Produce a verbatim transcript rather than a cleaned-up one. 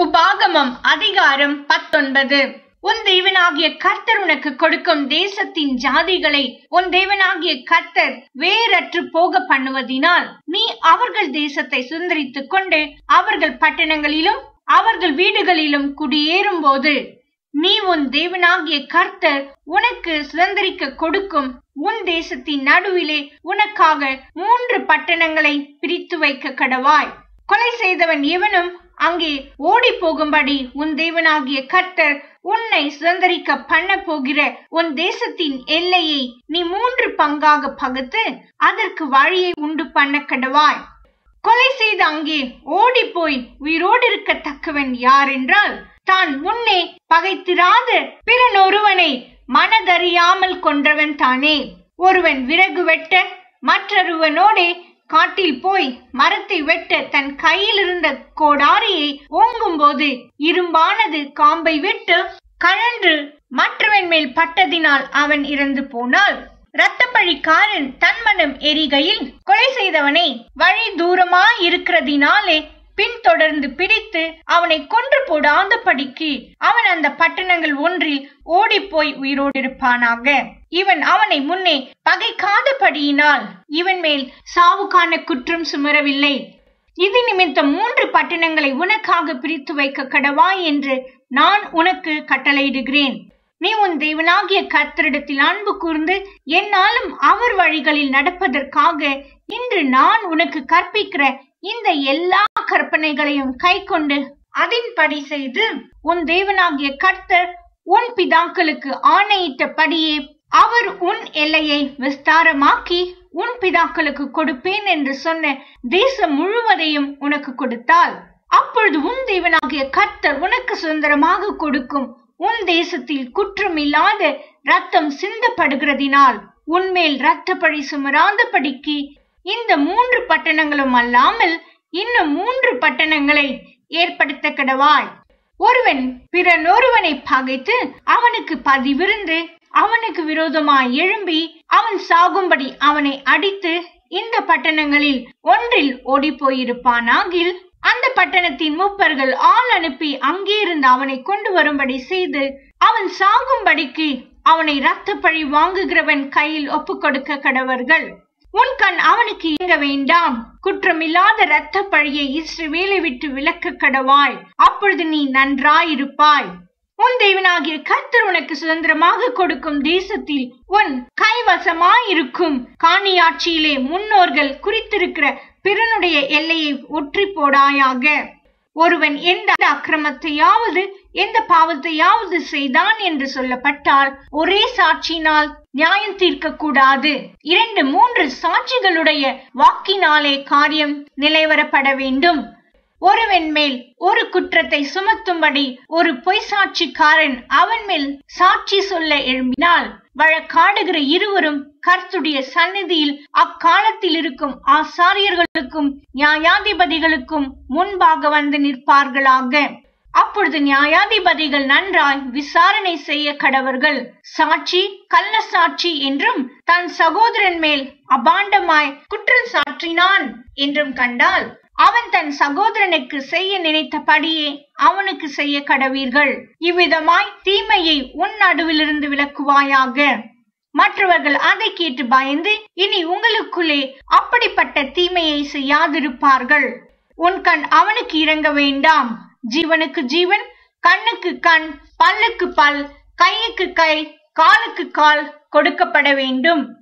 உபாகமம் அதிகாரம் பத்தொன்பது. உன் தேவனாகிய கர்த்தர் உனக்கு கொடுக்கும் தேசத்தின் ஜாதிகளை உன் தேவனாகிய கர்த்தர் வேறற்று போக பண்ணுவதினால் நீ அவர்கள் தேசத்தை சுதந்தரித்துக் கொண்டு அவர்கள் பட்டணங்களிலும் அவர்கள் வீடுகளிலும் குடியேறும் போது நீ உன் தேவனாகிய கர்த்தர் உனக்கு சுதந்தரிக்க கொடுக்கும் உன் தேசத்தின் நடுவிலே உனக்காக மூன்று பட்டணங்களை பிரித்து வைக்க கடவாய். கொலை செய்தவன் எவனும் அங்கே ஓடி போகும்படி உன் தேவனாகிய கர்த்தர் உன்னை சுதந்தரிக்க பண்ண போகிற உன் தேசத்தின் எல்லையை நீ மூன்று பங்காக பகுத்து அதற்கு வழியை உண்டு பண்ண கடவாய். கொலை செய்து அங்கே ஓடி போய் உயிரோடு இருக்கத்தக்கவன் யார் என்றால் தான் முன்னே பகைத்திராத பிறனொருவனை மனதறியாமல் கொன்றவன் தானே. ஒருவன் விறகு வெட்ட மற்றொருவனோடே காட்டில் போய் மரத்தை வெட்ட தன் கையில் இருந்த கோடாரியை ஓங்கும் போது இரும்பானது காம்பை விட்டு கழன்று மற்றவன் மேல் பட்டதினால் அவன் இறந்து போனால் இரத்தப்பழிக்காரன் தன் மனம் எரிகையில் கொலை செய்தவனை வழி தூரமாய் இருக்கிறதினாலே பின்தொடர்ந்து பிடித்து அவனை கொன்று போடாத படிக்கு அவன் அந்த பட்டணங்கள் ஒன்றில் ஓடி போய் உயிரோடு இருப்பானாக. இவன் அவனை முன்னே பகைக்காதபடியினால் இவன் மேல் சாவுக்கான குற்றம் சுமரவில்லை. இது நிமித்தம் மூன்று பட்டணங்களை உனக்காக பிரித்து வைக்க கடவாய் என்று நான் உனக்கு கட்டளையிடுகிறேன். நீ உன் தேவனாகிய கர்த்தரிடத்தில் அன்பு கூர்ந்து என்னாலும் அவர் வழிகளில் நடப்பதற்காக இன்று நான் உனக்கு கற்பிக்கிற இந்த எல்லா கற்பனைகளையும் கை கொண்டு அதன்படி செய்து உன் தேவனாகிய கர்த்தர் உன் பிதாக்களுக்கு ஆணையிட்டபடியே அவர் உன் எல்லையை விஸ்தாரமாக்கி உன் பிதாக்களுக்கு கொடுப்பேன் என்று சொன்ன தேசம் முழுவதையும் உனக்கு கொடுத்தால் அப்பொழுது உன் தேவனாகிய கர்த்தர் உனக்கு சுதந்திரமாக கொடுக்கும் உன் தேசத்தில் குற்றமில்லாத ரத்தம் சிந்தப்படுகிறதினால் உன்மேல் இரத்த பழி சுமராதபடிக்கு இந்த மூன்று பட்டணங்களும் அல்லாமல் இன்னும் மூன்று பட்டணங்களை ஏற்படுத்த கடவாய். ஒருவன் பிறனொருவனை பகைத்து அவனுக்கு பதிவிருந்து அவனுக்கு விரோதமாய் எழும்பி அவன் சாகும்படி அவனை அடித்து இந்த பட்டணங்களில் ஒன்றில் ஓடி போயிருப்பானாகில் அந்த பட்டணத்தின் மூப்பர்கள் ஆள் அனுப்பி அங்கே இருந்து அவனை கொண்டு வரும்படி செய்து அவன் சாகும்படிக்கு அவனை இரத்த பழி வாங்குகிறவன் கையில் ஒப்பு கொடுக்க கடவர்கள். உன் கண் அவனுக்கு இயங்க வேண்டாம். குற்றமில்லாத இரத்த பழியை இஸ்ரவேலை விட்டு விலக்க கடவாய். அப்பொழுது நீ நன்றாயிருப்பாய். உன் தேவனாகிய கர்த்தர் உனக்கு சுதந்திரமாக கொடுக்கும் தேசத்தில் உன் கைவசமாயிருக்கும் காணியாட்சியிலே முன்னோர்கள் குறித்திருக்கிற பிறனுடைய எல்லையை ஒற்றி போடாயாக. ஒருவன் எந்த அக்கிரமத்தையாவது எந்த பாவத்தையாவது செய்தான் என்று சொல்லப்பட்டால் ஒரே சாட்சியினால் நியாயம் தீர்க்க கூடாது. இரண்டு மூன்று சாட்சிகளுடைய வாக்கினாலே காரியம் நிலைவரப்பட வேண்டும். ஒருவன் மேல் ஒரு குற்றத்தை சுமத்தும்படி ஒரு பொய் சாட்சிக்காரன் அவன் மேல் சாட்சி சொல்ல எழும்பினால் வழக்காடுகிற இருவரும் கர்த்தருடைய சந்நிதியில் அக்காலத்தில் இருக்கும் ஆசாரியர்களுக்கும் நியாயாதிபதிகளுக்கும் முன்பாக வந்து நிற்பார்களாக. அப்பொழுது நியாயாதிபதிகள் நன்றாய் விசாரணை செய்ய கடவர்கள். சாட்சி கள்ள சாட்சி என்றும் தன் சகோதரன் மேல் அபாண்டமாய் குற்றம் சாற்றினான் என்றும் கண்டால் அவன் தன் சகோதரனுக்கு செய்ய நினைத்தபடியே அவனுக்கு செய்ய கடவீர்கள். இவ்விதமாய் தீமையை உன் நடுவிலிருந்து விலக்குவாயாக. மற்றவர்கள் அதை கேட்டு பயந்து இனி உங்களுக்குள்ளே அப்படிப்பட்ட தீமையை செய்யாதிருப்பார்கள். உன் கண் அவனுக்கு இறங்க வேண்டாம். ஜீவனுக்கு ஜீவன், கண்ணுக்கு கண், பல்லுக்கு பல், கைக்கு கை, காலுக்கு கால் கொடுக்கப்பட வேண்டும்.